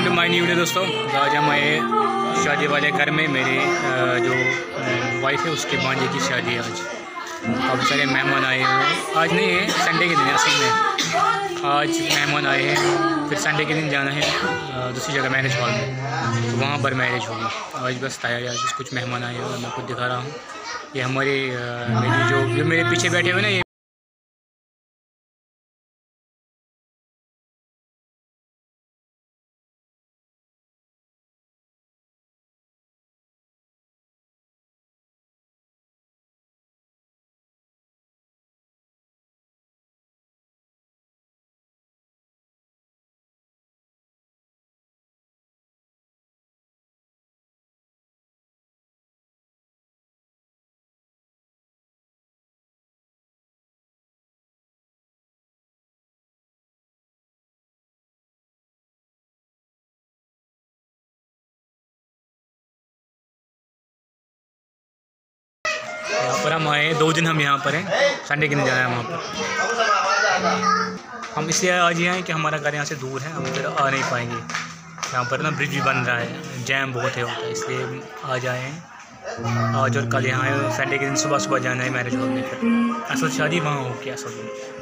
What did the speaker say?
Welcome to my new video दोस्तों। आज हम आए शादी वाले घर में। मेरे जो वाइफ है उसके भांजे की शादी है आज। काफ़ी सारे मेहमान आए हुए हैं। आज नहीं है, संडे के दिन है असल में। आज मेहमान आए हैं, फिर संडे के दिन जाना है दूसरी जगह मैरिज हॉल में, तो वहाँ पर मैरिज होगी। आज बस तैयारी, आज कुछ मेहमान आए हुए हैं, मैं आपको दिखा रहा हूँ। ये हमारे मेरी जो मेरे पीछे बैठे हुए ना, ये यहाँ पर हम आए 2 दिन हम यहाँ पर हैं। संडे के दिन जाना है वहाँ पर। हम इसलिए आज ये हैं कि हमारा घर यहाँ से दूर है, हम फिर आ नहीं पाएंगे। यहाँ पर ना ब्रिज भी बन रहा है, जैम बहुत है होता है, इसलिए आज आए हैं। आज और कल यहाँ संडे के दिन सुबह सुबह जाना है मैरिज हॉल में। फिर असल शादी वहाँ होगी असल में।